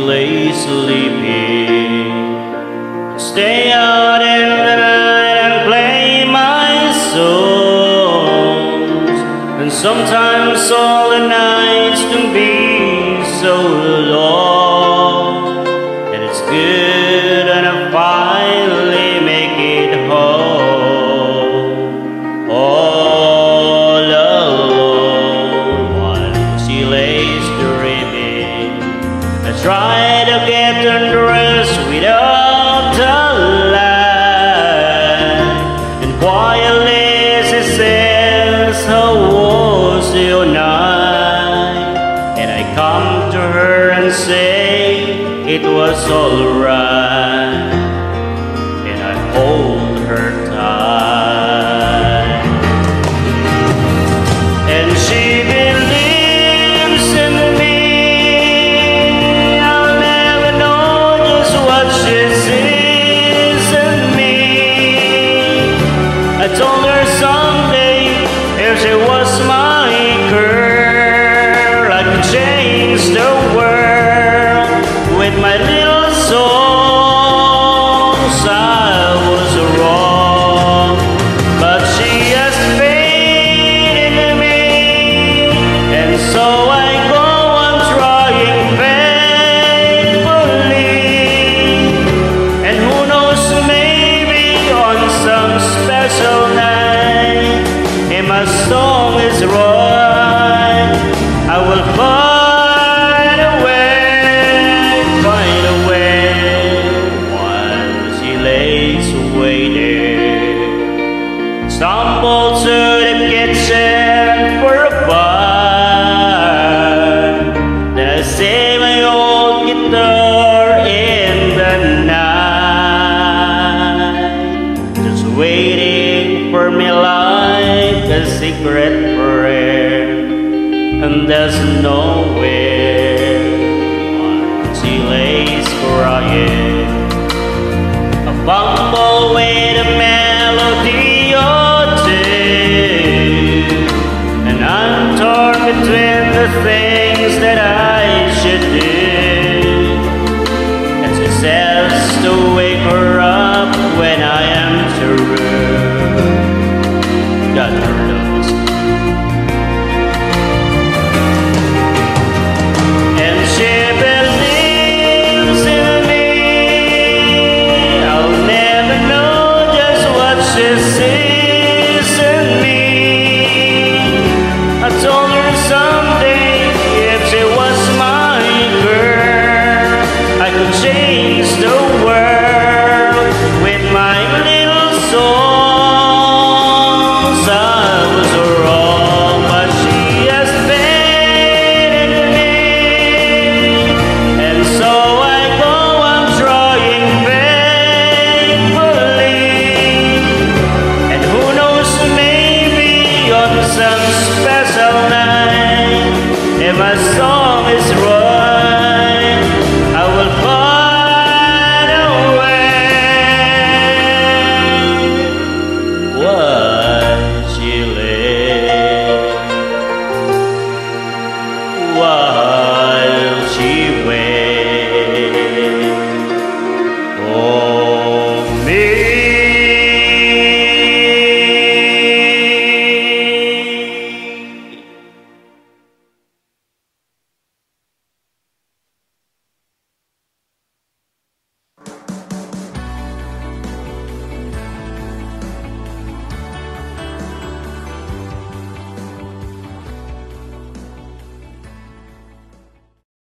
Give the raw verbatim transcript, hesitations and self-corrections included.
lay sleeping. Stay out in the night and play my songs. And sometimes all the nights can be so long. And it's good and I finally make it home. All alone while she lays dreaming, I try to get undressed without a light. And quietly she says, how was your night? And I come to her and say, it was alright. And I hold her tight. And she believes in me. I'll never know just what she sees in me. I told her someday if she was my girl, I could change the world with my little songs. I was wrong, but she has faith in me, and so I go on trying faithfully. And who knows, maybe on some special night, if my song is right, I will find a way, find a way, while she lays waiting. Stumble to the kitchen for a bite. Then I say my old guitar in the night, just waiting for me like a secret prayer. And there's nowhere while she lays crying. I fumble